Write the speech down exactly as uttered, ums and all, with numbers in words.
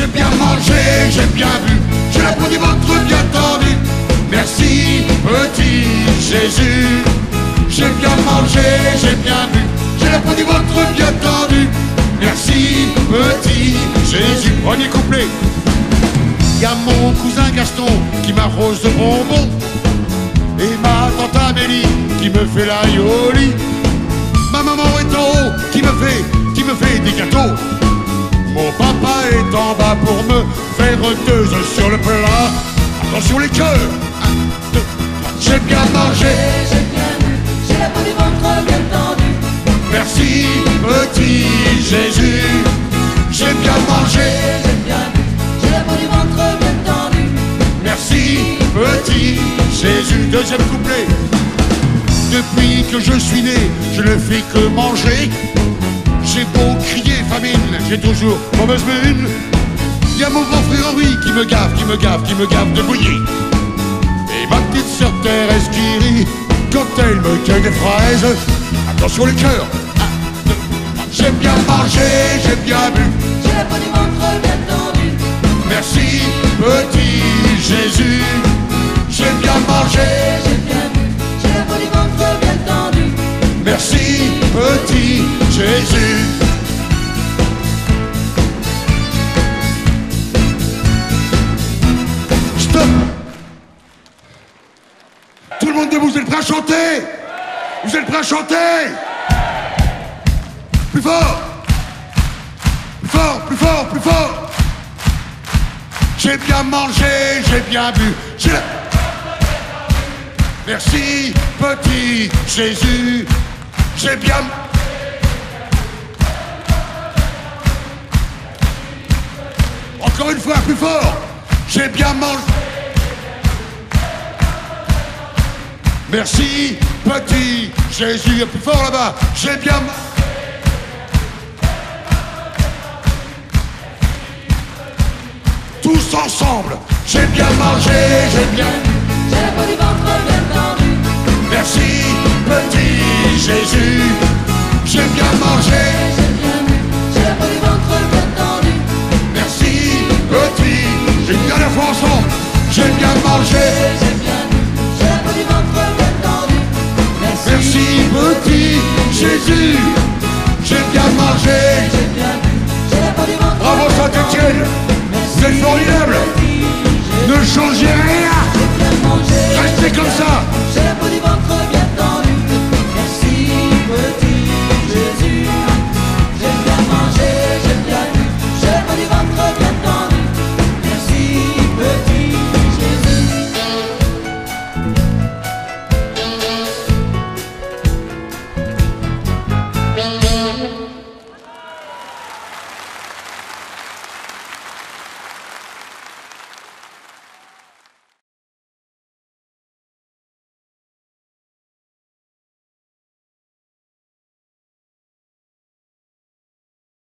J'ai bien mangé, j'ai bien bu, j'ai la peau du ventre bien tendue. Merci, petit Jésus. J'ai bien mangé, j'ai bien bu, j'ai la peau du ventre bien tendue. Merci, petit Jésus. Premier couplet. Y a mon cousin Gaston qui m'arrose de bonbons et ma tante Amélie qui me fait la yoli. Ma maman est en haut qui me fait, qui me fait des gâteaux. Mon papa est en bas pour me faire deux œufs sur le plat. Attention les cœurs. Un, deux, trois. J'ai bien mangé, j'ai bien bu, j'ai la peau du ventre bien tendue. merci petit Jésus. J'ai bien mangé, J'ai bien bu, j'ai la peau du ventre bien tendue. merci petit Jésus. Deuxième couplet. Depuis que je suis né, je ne fais que manger. J'ai beau crier famine, j'ai toujours mauvaise mine. Y a mon grand frère Henri qui me gave, qui me gave, qui me gave de bouillie. Et ma petite sœur Thérèse qui rit quand elle me cueille des fraises. Attention les cœurs. Un, deux, trois. J'ai bien mangé, j'ai bien bu, J'ai la peau du ventre bien tendue. merci petit Jésus. J'ai bien mangé, J'ai bien bu, j'ai la peau du ventre bien tendue. merci petit Jésus. Stop. Tout le monde debout, vous êtes prêts à chanter? Vous êtes prêts à chanter? Plus fort. Plus fort, plus fort, plus fort. J'ai bien mangé, j'ai bien bu, j'ai la... Merci petit Jésus. J'ai bien... Encore une fois, plus fort. J'ai bien mangé. Merci, petit Jésus. Plus fort là-bas. J'ai bien... Tous ensemble. J'ai bien mangé, j'ai bien... J'ai la peau du ventre bien tendue. Merci, petit Jésus. J'ai bien mangé. J'ai bien bu, j'ai la peau du ventre bien tendue. Merci, petit. Une dernière fois ensemble. J'ai bien mangé. J'ai bien bu, j'ai la peau du ventre bien tendue. Merci, petit Jésus. J'ai bien mangé. J'ai bien bu, j'ai la peau du ventre Bravo bien Saint-Étienne. tendue. Vous êtes formidable. Merci, Ne changez rien. j'ai bien mangé. Restez comme ça.